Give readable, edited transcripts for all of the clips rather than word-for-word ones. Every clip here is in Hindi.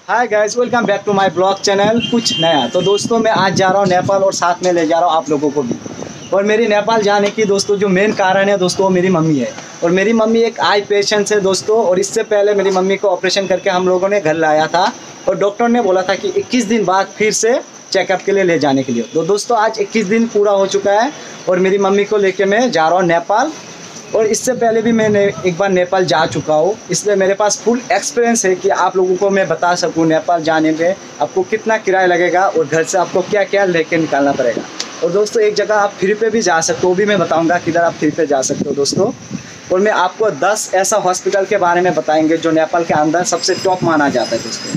Hi guys, welcome back to my blog channel कुछ नया। तो दोस्तों मैं आज जा रहा हूँ नेपाल और साथ में ले जा रहा हूँ आप लोगों को भी। और मेरी नेपाल जाने की दोस्तों जो मेन कारण है दोस्तों वो मेरी मम्मी है। और मेरी मम्मी एक आई पेशेंट है दोस्तों। और इससे पहले मेरी मम्मी को ऑपरेशन करके हम लोगों ने घर लाया था और डॉक्टर ने बोला था कि 21 दिन बाद फिर से चेकअप के लिए ले जाने के लिए। तो दोस्तों आज 21 दिन पूरा हो चुका है और मेरी मम्मी को लेके मैं जा रहा हूँ नेपाल। और इससे पहले भी मैं एक बार नेपाल जा चुका हूँ, इसलिए मेरे पास फुल एक्सपीरियंस है कि आप लोगों को मैं बता सकूँ नेपाल जाने में आपको कितना किराया लगेगा और घर से आपको क्या क्या लेके निकालना पड़ेगा। और दोस्तों एक जगह आप फ्री पे भी जा सकते हो, वो भी मैं बताऊँगा किधर आप फ्री पे जा सकते हो दोस्तों। और मैं आपको 10 ऐसा हॉस्पिटल के बारे में बताएंगे जो नेपाल के अंदर सबसे टॉप माना जाता है दोस्तों।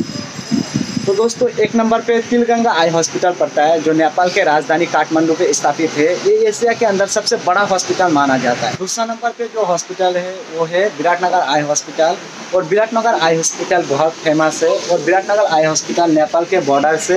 तो दोस्तों एक नंबर पे तिलगंगा आई हॉस्पिटल पड़ता है जो नेपाल के राजधानी काठमांडू पे स्थापित है। ये एशिया के अंदर सबसे बड़ा हॉस्पिटल माना जाता है। दूसरा नंबर पे जो हॉस्पिटल है वो है विराटनगर आई हॉस्पिटल। और विराटनगर आई हॉस्पिटल बहुत फेमस है। और विराटनगर आई हॉस्पिटल नेपाल के बॉर्डर से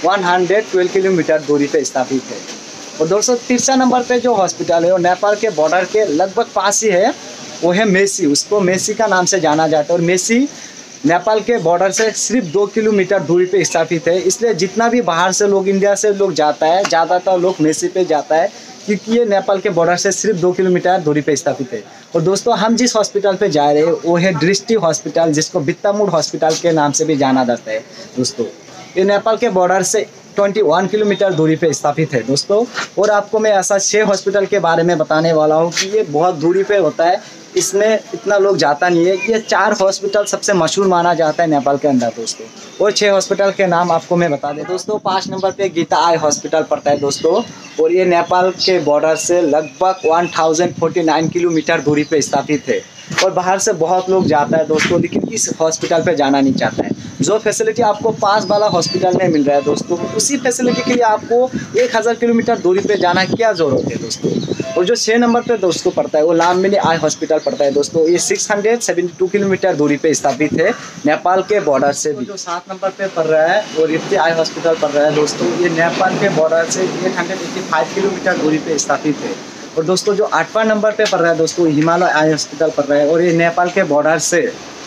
112 किलोमीटर दूरी पे स्थापित है। और दोस्तों तीसरा नंबर पे जो हॉस्पिटल है वो नेपाल के बॉर्डर के लगभग पास ही है, वो है मेसी। उसको मेसी का नाम से जाना जाता है। और मेसी नेपाल के बॉर्डर से सिर्फ 2 किलोमीटर दूरी पे स्थापित है। इसलिए जितना भी बाहर से लोग, इंडिया से लोग जाता है, ज़्यादातर लोग मेसी पे जाता है क्योंकि ये नेपाल के बॉर्डर से सिर्फ 2 किलोमीटर दूरी पे स्थापित है। और दोस्तों हम जिस हॉस्पिटल पे जा रहे हैं वो है दृष्टि हॉस्पिटल, जिसको बित्तामुड हॉस्पिटल के नाम से भी जाना जाता है दोस्तों। ये नेपाल के बॉर्डर से 21 किलोमीटर दूरी पे स्थापित है दोस्तों। और आपको मैं ऐसा 6 हॉस्पिटल के बारे में बताने वाला हूँ कि ये बहुत दूरी पे होता है, इसमें इतना लोग जाता नहीं है। ये 4 हॉस्पिटल सबसे मशहूर माना जाता है नेपाल के अंदर दोस्तों। और 6 हॉस्पिटल के नाम आपको मैं बता दें दोस्तों। 5 नंबर पे गीता आई हॉस्पिटल पड़ता है दोस्तों। और ये नेपाल के बॉर्डर से लगभग 1049 किलोमीटर दूरी पे स्थापित है। और बाहर से बहुत लोग जाता है दोस्तों, लेकिन इस हॉस्पिटल पे जाना नहीं चाहता है। जो फैसिलिटी आपको पास वाला हॉस्पिटल में मिल रहा है दोस्तों, उसी फैसिलिटी के लिए आपको 1000 किलोमीटर दूरी पे जाना क्या ज़रूरत है दोस्तों। और जो 6 नंबर पे दोस्तों पड़ता है वो लामबेनी आई हॉस्पिटल पड़ता है दोस्तों। ये 672 किलोमीटर दूरी पे स्थापित है नेपाल के बॉर्डर से भी। जो 7 नंबर पे पड़ रहा है वो रिफ्ती आई हॉस्पिटल पड़ रहा है दोस्तों। ये नेपाल के बॉर्डर से 885 किलोमीटर दूरी पे स्थापित है। और दोस्तों जो 8वां नंबर पे पड़ रहा है दोस्तों हिमालय आई हॉस्पिटल पड़ रहा है। और ये नेपाल के बॉर्डर से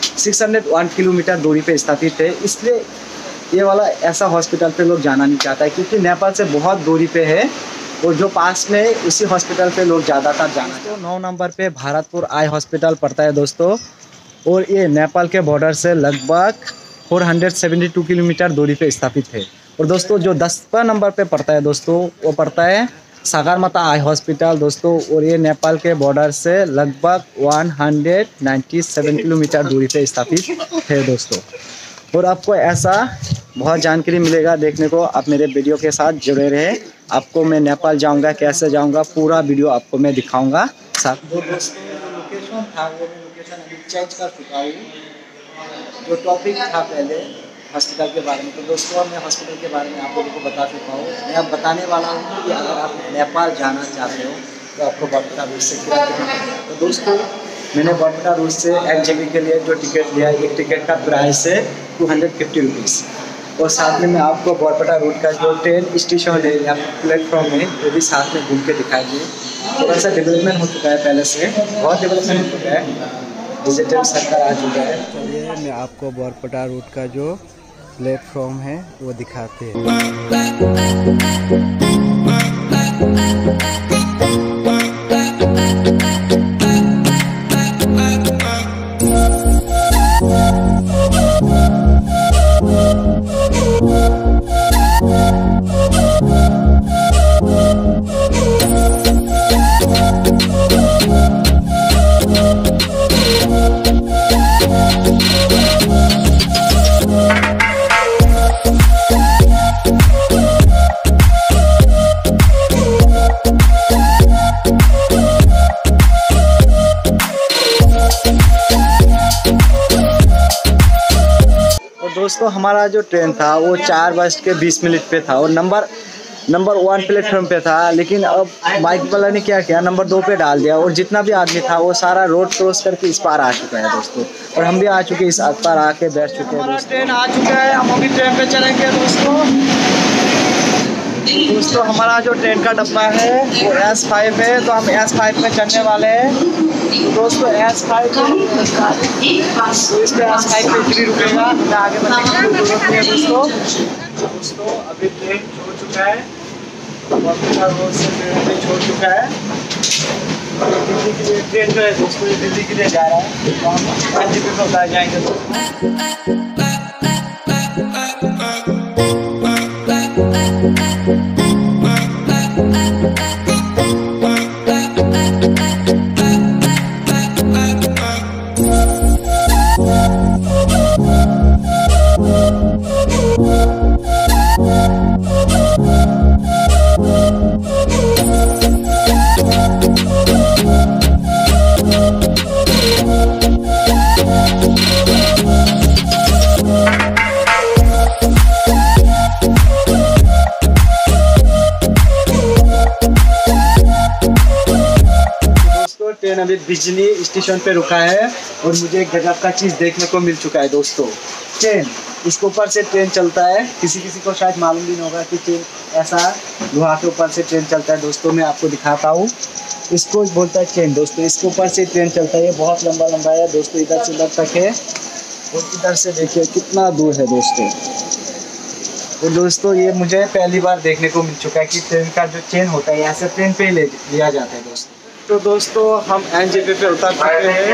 601 किलोमीटर दूरी पे स्थापित है। इसलिए ये वाला ऐसा हॉस्पिटल पे लोग जाना नहीं चाहता है क्योंकि नेपाल से बहुत दूरी पे है। और जो पास में उसी हॉस्पिटल पे लोग ज़्यादातर जाना। तो 9 नंबर पे भारतपुर आई हॉस्पिटल पड़ता है दोस्तों। और ये नेपाल के बॉर्डर से लगभग 472 किलोमीटर दूरी पे स्थापित है। और दोस्तों जो 10वां नंबर पे पड़ता है दोस्तों वो पड़ता है सगरमाथा आई हॉस्पिटल दोस्तों। और ये नेपाल के बॉर्डर से लगभग 197 किलोमीटर दूरी पे स्थापित है दोस्तों। और आपको ऐसा बहुत जानकारी मिलेगा देखने को, आप मेरे वीडियो के साथ जुड़े रहे। आपको मैं नेपाल जाऊंगा, कैसे जाऊंगा, पूरा वीडियो आपको मैं दिखाऊंगा साथ। तो दोस्तों लोकेशन था वो मैं लोकेशन अभी चेंज कर चुका हूँ। जो टॉपिक था पहले हॉस्पिटल के बारे में, तो दोस्तों मैं हॉस्पिटल के बारे में आप लोगों को बता चुका हूँ। मैं अब बताने वाला हूँ कि अगर आप नेपाल जाना चाहते हो तो आपको बॉर्डर रूट से क्या करना है। तो दोस्तों मैंने बॉर्डर रूट से एक जगह के लिए जो टिकट लिया, एक टिकट का प्राइस है 250 रुपीज़। और साथ में मैं आपको बॉरपेटा रूट का जो ट्रेन स्टेशन है या प्लेटफॉर्म है वो भी साथ में घूम के दिखाएंगे। थोड़ा सा डेवलपमेंट हो चुका है, पहले से बहुत डेवलपमेंट हो चुका है, डिजिटल सरकार आ चुका है। चलिए मैं आपको बॉरपेटा रूट का जो प्लेटफॉर्म है वो दिखाते हैं। दोस्तों हमारा जो ट्रेन था वो 4:20 पे था और नंबर 1 प्लेटफॉर्म पे था। लेकिन अब बाइक वाला ने क्या किया, नंबर 2 पे डाल दिया। और जितना भी आदमी था वो सारा रोड क्रॉस करके इस पार आ चुका है दोस्तों। और हम भी आ चुके, इस पार आके बैठ चुके हैं। हमारा ट्रेन आ चुका है, हम अभी ट्रेन पे चलेंगे दोस्तों। दोस्तों हमारा जो ट्रेन का डब्बा है वो S5 है, तो हम S5 में चढ़ने वाले हैं। तो दोस्तों S5 तो इस पे S5 पे फ्री रुकेगा, हमें आगे बढ़ने की कोई जरूरत नहीं है दोस्तों अभी ट्रेन छोड़ चुका है, रोड से ट्रेन छोड़ चुका है। दिल्ली के लिए ट्रेन जो है दोस्तों ये दिल्ली के लिए जा रहा है, तो हम NJP पे उतार जाएंगे ट्रेन अभी बिजली स्टेशन पे रुका है और मुझे एक गजब का चीज़ देखने को मिल चुका है दोस्तों। ट्रेन इसके ऊपर से ट्रेन चलता है, किसी को शायद मालूम भी नहीं होगा कि ट्रेन ऐसा लोहा के ऊपर से ट्रेन चलता है। दोस्तों मैं आपको दिखाता हूँ, इसको बोलता है ट्रेन दोस्तों। इसके ऊपर से ट्रेन चलता है, ये बहुत लंबा है दोस्तों, इधर से उधर तक है और इधर से देखिए कितना दूर है दोस्तों। तो दोस्तों ये मुझे पहली बार देखने को मिल चुका है कि ट्रेन का जो चेन होता है ऐसे ट्रेन पे लिया जाता है दोस्तों। तो दोस्तों हम NJP पे उतर चुके हैं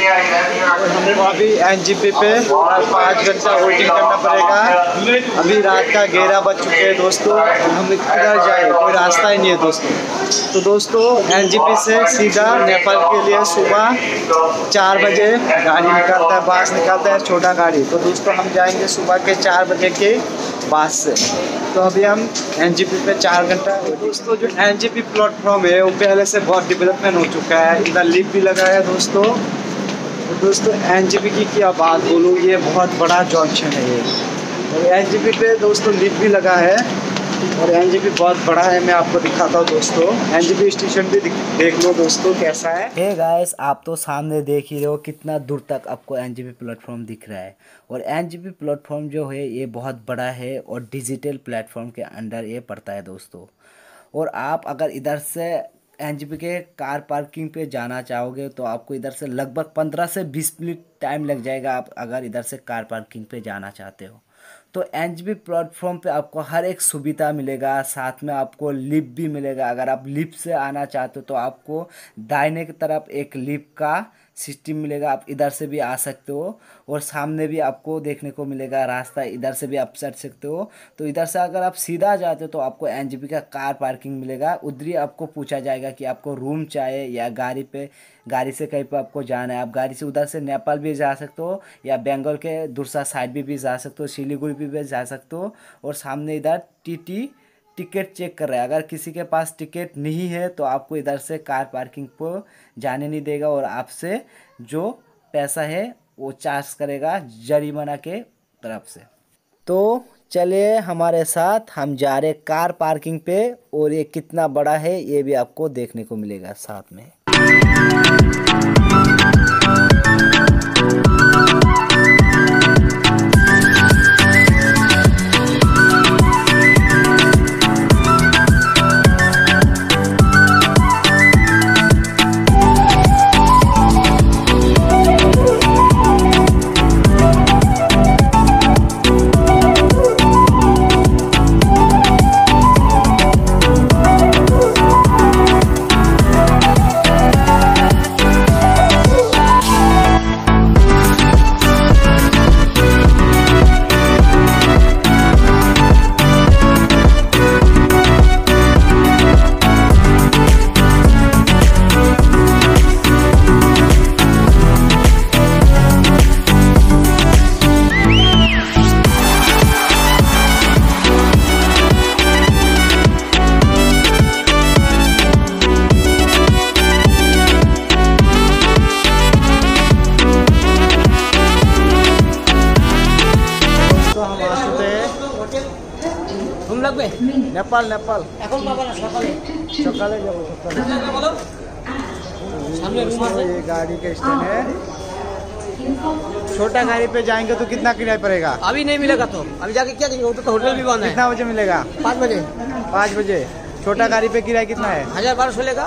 और हमको अभी NJP पे 5 घंटा वेटिंग करना पड़ेगा। अभी रात का 11 बज चुके हैं दोस्तों, हम किधर जाए कोई रास्ता ही नहीं है दोस्तों। तो दोस्तों NJP से सीधा नेपाल के लिए सुबह 4 बजे गाड़ी निकलता है, बस निकलता है छोटा गाड़ी। तो दोस्तों हम जाएंगे सुबह के 4 बजे के बस से। तो अभी हम NJP पे 4 घंटा। दोस्तों जो NJP प्लेटफॉर्म है वो पहले से बहुत डेवलपमेंट हो चुका है, इधर लिफ्ट भी लगा है दोस्तों। तो दोस्तों NJP की क्या बात बोलूँ, ये बहुत बड़ा जंक्शन है ये, और NJP पे दोस्तों लिफ्ट भी लगा है और NJP बहुत बड़ा है। मैं आपको दिखाता हूँ दोस्तों, NJP स्टेशन भी देख लो दोस्तों कैसा है। हे गाइस, आप तो सामने देख ही रहे हो कितना दूर तक आपको NJP प्लेटफॉर्म दिख रहा है। और NJP प्लेटफॉर्म जो है ये बहुत बड़ा है और डिजिटल प्लेटफॉर्म के अंडर ये पड़ता है दोस्तों। और आप अगर इधर से NJP के कार पार्किंग पे जाना चाहोगे तो आपको इधर से लगभग 15 से 20 मिनट टाइम लग जाएगा, आप अगर इधर से कार पार्किंग पे जाना चाहते हो। तो NJP प्लेटफॉर्म पे आपको हर एक सुविधा मिलेगा, साथ में आपको लिफ्ट भी मिलेगा। अगर आप लिफ्ट से आना चाहते हो तो आपको दाहिने की तरफ एक लिफ्ट का सिस्टम मिलेगा, आप इधर से भी आ सकते हो और सामने भी आपको देखने को मिलेगा रास्ता, इधर से भी आप चढ़ सकते हो। तो इधर से अगर आप सीधा जाते हो तो आपको NJP का कार पार्किंग मिलेगा, उधर ही आपको पूछा जाएगा कि आपको रूम चाहिए या गाड़ी से कहीं पे आपको जाना है। आप गाड़ी से उधर से नेपाल भी जा सकते हो या बंगाल के दूसरा साइड भी जा सकते हो, सिलीगुड़ी भी जा सकते हो। और सामने इधर TT टिकट चेक कर रहा है, अगर किसी के पास टिकट नहीं है तो आपको इधर से कार पार्किंग पर जाने नहीं देगा और आपसे जो पैसा है वो चार्ज करेगा जरिमाना के तरफ से। तो चलिए हमारे साथ, हम जा रहे कार पार्किंग पे और ये कितना बड़ा है ये भी आपको देखने को मिलेगा साथ में। नेपाल नेपाल सकाले ये गाड़ी का स्टैंड है। छोटा गाड़ी पे जाएंगे तो कितना किराया पड़ेगा? अभी नहीं मिलेगा, तो अभी जाके क्या देंगे, तो होटल भी बंद है। कितना बजे मिलेगा? 5 बजे। 5 बजे। छोटा गाड़ी पे किराया कितना है? 1200 लेगा।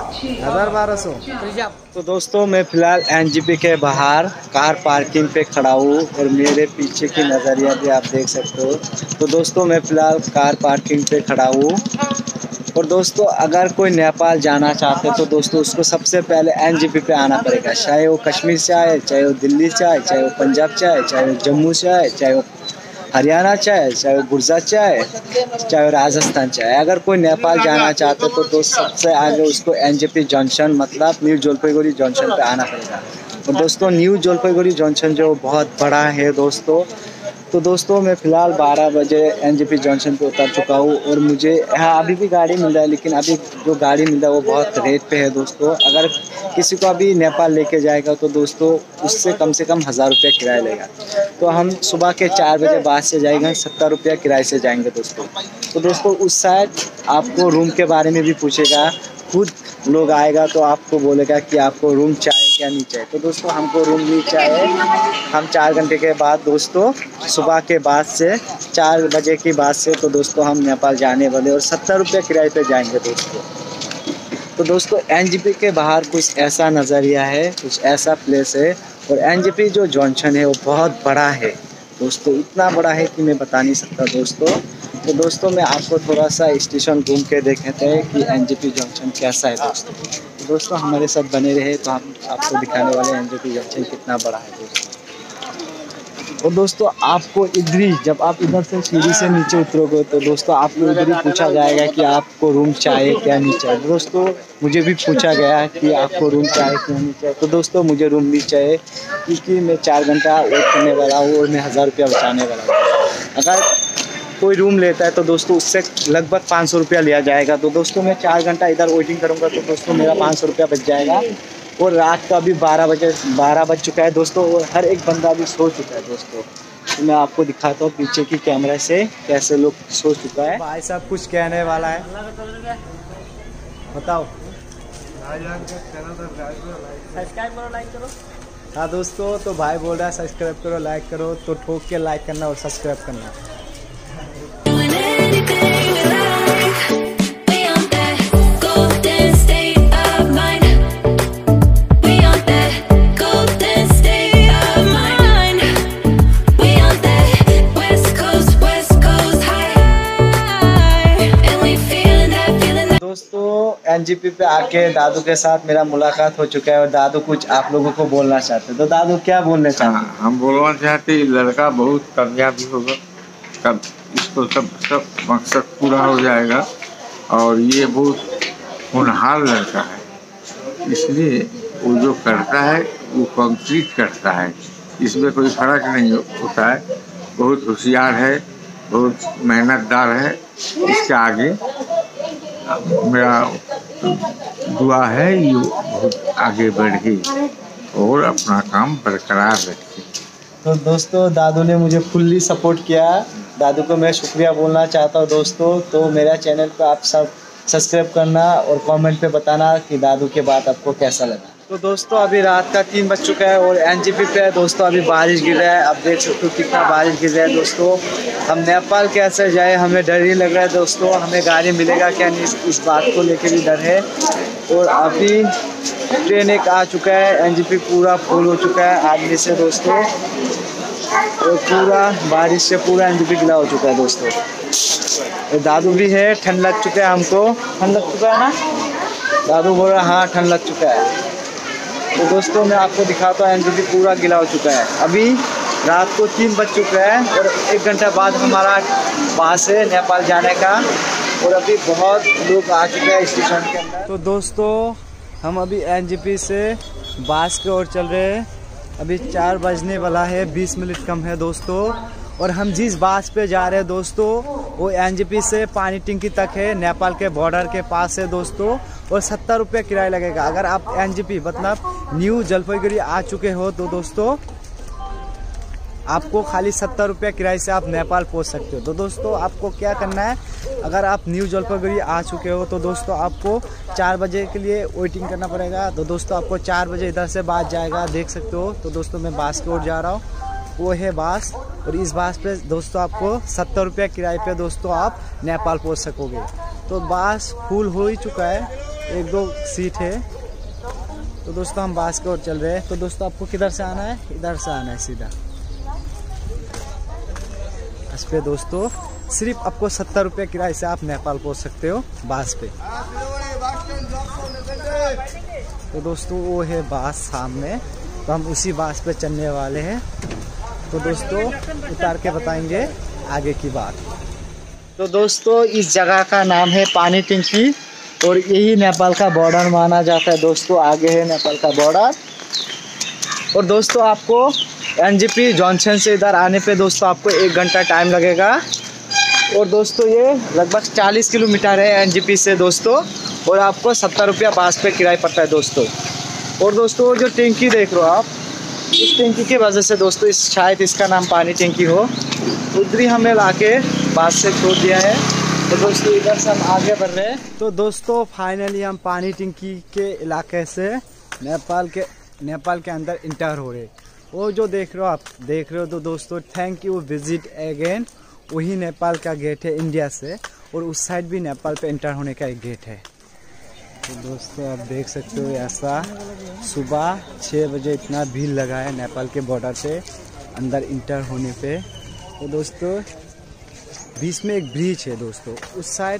1200। तो दोस्तों मैं फिलहाल एनजीपी के बाहर कार पार्किंग पे खड़ा हूँ और मेरे पीछे की नज़रिया भी आप देख सकते हो। तो दोस्तों मैं फिलहाल कार पार्किंग पे खड़ा हूँ और दोस्तों अगर कोई नेपाल जाना चाहते तो दोस्तों उसको सबसे पहले एनजीपी पे आना पड़ेगा। चाहे वो कश्मीर से आए, चाहे वो दिल्ली से आए, चाहे वो पंजाब से आए, चाहे वो जम्मू से आए, चाहे वो हरियाणा चाहे, चाहे वो गुजरात चाहे, चाहे वो राजस्थान चाहे। अगर कोई नेपाल जाना चाहते तो दोस्त सबसे आगे उसको एनजेपी जंक्शन मतलब न्यू जलपाईगुड़ी जंक्शन पे आना पड़ेगा। और दोस्तों न्यू जलपाईगुड़ी जंक्शन जो बहुत बड़ा है दोस्तों। तो दोस्तों मैं फ़िलहाल 12 बजे एनजेपी जंक्शन पे उतर चुका हूँ और मुझे यहाँ अभी भी गाड़ी मिल रहा है, लेकिन अभी जो गाड़ी मिल रहा है वो बहुत रेट पे है दोस्तों। अगर किसी को अभी नेपाल लेके जाएगा तो दोस्तों उससे कम 1000 रुपया किराया लेगा। तो हम सुबह के 4 बजे बाद से जाएंगे, 70 रुपया किराए से जाएंगे दोस्तों। तो दोस्तों उस साइड आपको रूम के बारे में भी पूछेगा, खुद लोग आएगा तो आपको बोलेगा कि आपको रूम चाहिए क्या नहीं चाहिए। तो दोस्तों हमको रूम नहीं चाहिए। हम 4 घंटे के बाद दोस्तों सुबह के बाद से 4 बजे के बाद से तो दोस्तों हम नेपाल जाने वाले और 70 रुपये किराए पे जाएंगे दोस्तों। तो दोस्तों एनजेपी के बाहर कुछ ऐसा नज़रिया है, कुछ ऐसा प्लेस है और एनजेपी जो जंक्शन है वो बहुत बड़ा है दोस्तों। इतना बड़ा है कि मैं बता नहीं सकता दोस्तों। तो दोस्तों मैं आपको थोड़ा सा स्टेशन घूम के देखते हैं कि एनजेपी जंक्शन कैसा है दोस्तों। तो दोस्तों हमारे साथ बने रहे तो हम आपको दिखाने वाले एनजेपी जंक्शन कितना बड़ा है दोस्तों। और दोस्तों आपको इधर ही जब आप इधर से सीढ़ी से नीचे उतरोगे तो दोस्तों आपको इधर ही पूछा जाएगा कि आपको रूम चाहिए क्या नहीं चाहिए। दोस्तों मुझे भी पूछा गया कि आपको रूम चाहिए क्या नहीं चाहिए। तो दोस्तों मुझे रूम नहीं चाहिए क्योंकि मैं 4 घंटा वेट करने वाला हूँ और मैं 1000 रुपया बचाने वाला हूँ। अगर कोई रूम लेता है तो दोस्तों उससे लगभग 500 रुपया लिया जाएगा। तो दोस्तों मैं 4 घंटा इधर वेटिंग करूँगा तो दोस्तों मेरा 500 रुपया बच जाएगा। और रात का अभी 12 बज चुका है दोस्तों और हर एक बंदा भी सो चुका है दोस्तों। तो मैं आपको दिखाता हूँ पीछे की कैमरा से कैसे लोग सो चुका है। भाई साहब कुछ कहने वाला है, बताओ। सब्सक्राइब करो, लाइक करो। हाँ दोस्तों तो भाई बोल रहा है सब्सक्राइब करो लाइक करो, तो ठोक के लाइक करना और सब्सक्राइब करना। दोस्तों एनजेपी पे आके दादू के साथ मेरा मुलाकात हो चुका है और दादू कुछ आप लोगों को बोलना चाहते हैं। तो दादू क्या बोलना चाहते हैं? हम बोलना चाहते लड़का बहुत कामयाब होगा, कब इसको सब मकसद पूरा हो जाएगा। और ये बहुत होनहार लड़का है, इसलिए वो जो करता है वो कंप्लीट करता है, इसमें कोई फर्क नहीं होता है। बहुत होशियार है, बहुत मेहनतदार है। इसके आगे मेरा दुआ है ये बहुत आगे बढ़े और अपना काम बरकरार रखे। तो दोस्तों दादू ने मुझे फुल्ली सपोर्ट किया। दादू को मैं शुक्रिया बोलना चाहता हूँ दोस्तों। तो मेरा चैनल पे आप सब सब्सक्राइब करना और कमेंट पे बताना कि दादू के बात आपको कैसा लगा। तो दोस्तों अभी रात का 3 बज चुका है और एनजेपी पे दोस्तों अभी बारिश गिर रहा है। आप देख सकते हो कितना बारिश गिर रहा है दोस्तों। हम नेपाल कैसे जाए, हमें डर ही लग रहा है दोस्तों। हमें गाड़ी मिलेगा क्या नहीं इस बात को लेकर भी डर है। और अभी ट्रेन एक आ चुका है, एनजेपी पूरा फुल हो चुका है आदमी से दोस्तों। और पूरा बारिश से पूरा एनजेपी गिला हो चुका है दोस्तों। और दादू भी है, ठंड लग चुका है हमको। ठंड लग चुका है ना दादू? बोल रहा हाँ ठंड लग चुका है। तो दोस्तों मैं आपको दिखाता हूँ एनजेपी पूरा गिला हो चुका है। अभी रात को 3 बज चुका है और 1 घंटा बाद हमारा वहाँ से नेपाल जाने का। और अभी बहुत लोग आ चुके हैं स्टेशन के अंदर। तो दोस्तों हम अभी एनजेपी से बास की ओर चल रहे हैं। अभी 4 बजने वाला है, 20 मिनट कम है दोस्तों। और हम जिस बास पे जा रहे हैं दोस्तों वो एनजेपी से पानी टंकी तक है, नेपाल के बॉर्डर के पास है दोस्तों। और 70 रुपये किराया लगेगा। अगर आप एनजेपी मतलब न्यू जलपाईगुड़ी आ चुके हो तो दोस्तों आपको खाली 70 रुपये किराए से आप नेपाल पहुंच सकते हो। तो दोस्तों आपको क्या करना है, अगर आप न्यू जलपाईगुड़ी आ चुके हो तो दोस्तों आपको 4 बजे के लिए वेटिंग करना पड़ेगा। तो दोस्तों आपको 4 बजे इधर से बास जाएगा, देख सकते हो। तो दोस्तों मैं बास की ओर जा रहा हूँ, वो है बास। और इस बास पे दोस्तों आपको 70 रुपये किराए पे दोस्तों आप नेपाल पहुँच सकोगे। तो बस फुल हो ही चुका है, 1-2 सीट है। तो दोस्तों हम बस की ओर चल रहे हैं। तो दोस्तों आपको किधर से आना है? इधर से आना है सीधा इस पे। दोस्तों सिर्फ आपको 70 रुपये किराए से आप नेपाल पहुंच सकते हो बस पे। तो दोस्तों वो है बस सामने, तो हम उसी बस पे चलने वाले हैं। तो दोस्तों उतार के बताएंगे आगे की बात। तो दोस्तों इस जगह का नाम है पानी टेंकी और यही नेपाल का बॉर्डर माना जाता है। दोस्तों आगे है नेपाल का बॉर्डर। और दोस्तों आपको एनजेपी जॉनसन से इधर आने पे दोस्तों आपको 1 घंटा टाइम लगेगा। और दोस्तों ये लगभग 40 किलोमीटर है एनजेपी से दोस्तों, और आपको 70 रुपया बस पे किराया पड़ता है दोस्तों। और दोस्तों जो टैंकी देख रहे हो आप, इस टैंकी की वजह से दोस्तों शायद इसका नाम पानी टैंकी हो, उधर ही हमें लाके बस से छोड़ दिया है। तो दोस्तों इधर से हम आगे बढ़ रहे हैं। तो दोस्तों फाइनली हम पानी टैंकी के इलाके से नेपाल के अंदर इंटर हो रहे। वो जो देख रहे हो तो दोस्तों थैंक यू विजिट अगेन, वही नेपाल का गेट है इंडिया से, और उस साइड भी नेपाल पे इंटर होने का एक गेट है। तो दोस्तों आप देख सकते हो ऐसा सुबह 6 बजे इतना भीड़ लगा है नेपाल के बॉर्डर पे अंदर इंटर होने पे। तो दोस्तों बीच में एक ब्रिज है दोस्तों, उस साइड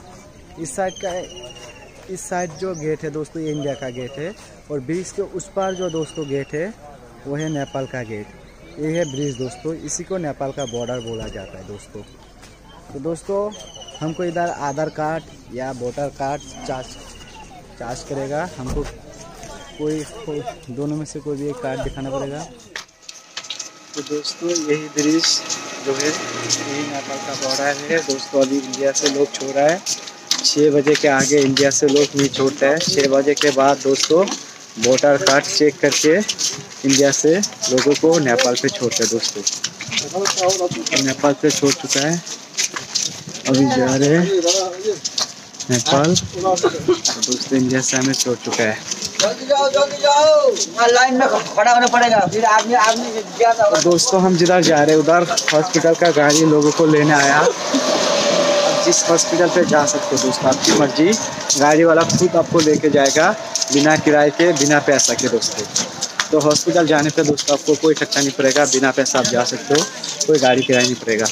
इस साइड जो गेट है दोस्तों ये इंडिया का गेट है, और ब्रिज के उस पार जो दोस्तों गेट है वो है नेपाल का गेट। ये है ब्रिज दोस्तों, इसी को नेपाल का बॉर्डर बोला जाता है दोस्तों। तो दोस्तों हमको इधर आधार कार्ड या वोटर कार्ड चार्ज करेगा, हमको कोई दोनों में से कोई भी एक कार्ड दिखाना पड़ेगा। तो दोस्तों यही ब्रिज जो है यही नेपाल का बॉर्डर है दोस्तों। अभी इंडिया से लोग छोड़ रहा है, 6 बजे के आगे इंडिया से लोग नहीं छोड़ता है। 6 बजे के बाद दोस्तों वोटर कार्ड चेक करके इंडिया से लोगों को नेपाल पे छोड़ते हैं दोस्तों। तो नेपाल पे छोड़ चुका है, अभी जा रहे हैं नेपाल। तो दोस्तों इंडिया से हमें छोड़ चुका है। जल्दी जाओ लाइन में खड़ा होना पड़ेगा, फिर आदमी तो दोस्तों हम जिधर जा रहे हैं उधर हॉस्पिटल का गाड़ी लोगों को लेने आया। अब जिस हॉस्पिटल पे जा सकते हो दोस्तों, आपकी मर्जी, गाड़ी वाला खुद आपको लेके जाएगा बिना किराए के, बिना पैसा के दोस्तों। तो हॉस्पिटल जाने पे दोस्तों आपको कोई खर्चा नहीं पड़ेगा, बिना पैसा आप जा सकते हो, कोई गाड़ी किराया नहीं पड़ेगा।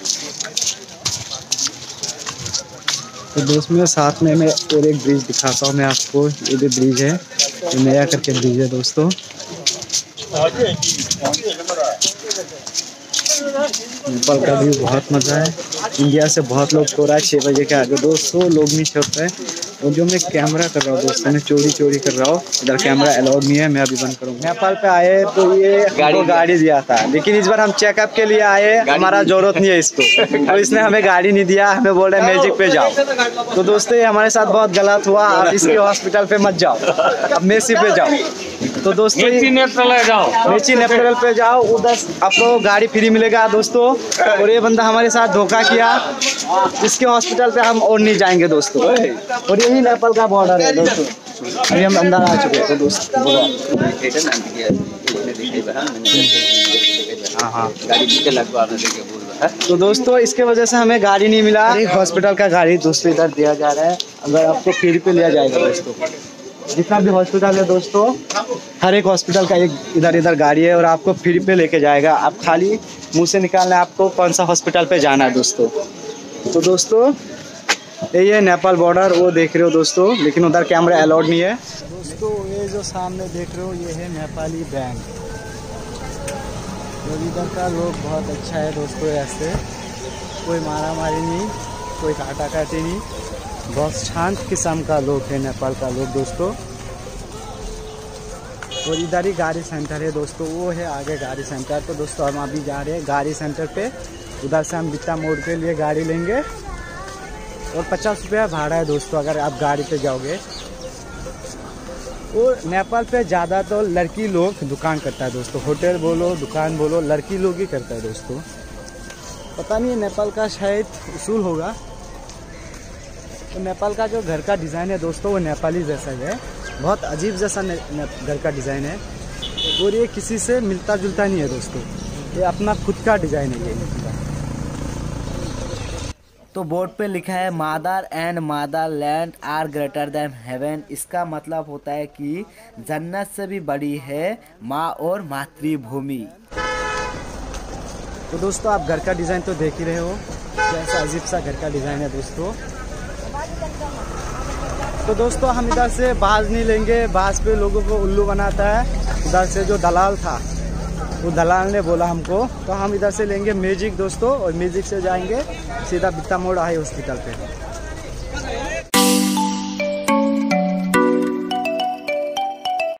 तो दोस्तों मेरे साथ में मैं और एक ब्रिज दिखाता हूँ मैं आपको। ये भी ब्रिज है, ये नया करके ब्रिज है दोस्तों। नेपाल का भी बहुत मज़ा है, इंडिया से बहुत लोग छोड़ रहा है 6 बजे के आगे दोस्तों, लोग नहीं छोड़ते हैं। और जो मैं कैमरा कर रहा हूँ दोस्तों, मैं चोरी कर रहा हूँ, इधर कैमरा अलाउड नहीं है, मैं अभी बंद करूँगा। नेपाल पे आए तो ये गाड़ी दिया था, लेकिन इस बार हम चेकअप के लिए आए, हमारा जरूरत नहीं है इसको, तो इसने हमें गाड़ी नहीं दिया, हमें बोल रहे मैजिक पे जाओ। तो दोस्तों ये हमारे साथ बहुत गलत हुआ, आप इसके हॉस्पिटल पे मत जाओ, अब मेसी पे जाओ। तो दोस्तों मेची नेपल पे जाओ, उधर आपको गाड़ी फ्री मिलेगा दोस्तों। और ये बंदा हमारे साथ धोखा किया, इसके हॉस्पिटल पे हम और नहीं जाएंगे दोस्तों। और यही नेपाल का बॉर्डर है दोस्तों, अभी हम अंदर आ चुके हैं। तो दोस्तों तो दोस्तों इसके वजह से हमें गाड़ी नहीं मिला, हॉस्पिटल का गाड़ी दोस्तों इधर दिया जा रहा है, अगर आपको फ्री पे लिया जाएगा दोस्तों। जितना भी हॉस्पिटल है दोस्तों, हर एक हॉस्पिटल का एक इधर गाड़ी है और आपको फ्री पे लेके जाएगा। आप खाली मुंह से निकालना है आपको कौन सा हॉस्पिटल पे जाना है दोस्तों। तो दोस्तों ये नेपाल बॉर्डर वो देख रहे हो दोस्तों, लेकिन उधर कैमरा अलाउड नहीं है दोस्तों। ये जो सामने देख रहे हो ये है नेपाली बैंक। तो इधर का लोग बहुत अच्छा है दोस्तों, ऐसे कोई मारा मारी नहीं, कोई काटा काटी नहीं, बहुत शांत किस्म का लोग है नेपाल का लोग दोस्तों। और इधर ही गाड़ी सेंटर है दोस्तों, वो है आगे गाड़ी सेंटर। तो दोस्तों हम अभी जा रहे हैं गाड़ी सेंटर पे, उधर से हम बिट्टा मोड़ के लिए गाड़ी लेंगे और 50 रुपया भाड़ा है दोस्तों अगर आप गाड़ी पे जाओगे। और नेपाल पे ज़्यादा तो लड़की लोग दुकान करता है दोस्तों, होटल बोलो दुकान बोलो लड़की लोग ही करता है दोस्तों। पता नहीं नेपाल का शायद उसूल होगा। तो नेपाल का जो घर का डिज़ाइन है दोस्तों वो नेपाली जैसा है, बहुत अजीब जैसा घर का डिज़ाइन है, और ये किसी से मिलता जुलता नहीं है दोस्तों, ये अपना खुद का डिज़ाइन है ये। तो बोर्ड पे लिखा है mother and motherland are greater than heaven. इसका मतलब होता है कि जन्नत से भी बड़ी है माँ और मातृभूमि। तो दोस्तों आप घर का डिज़ाइन तो देख ही रहे हो, कैसा अजीब सा घर का डिज़ाइन है दोस्तों। तो दोस्तों हम इधर से बाज नहीं लेंगे, बाज पे लोगों को उल्लू बनाता है। इधर से जो दलाल था वो दलाल ने बोला हमको, तो हम इधर से लेंगे मैजिक दोस्तों, और मैजिक से जाएंगे सीधा बित्ता मोड़ हाई हॉस्पिटल पे।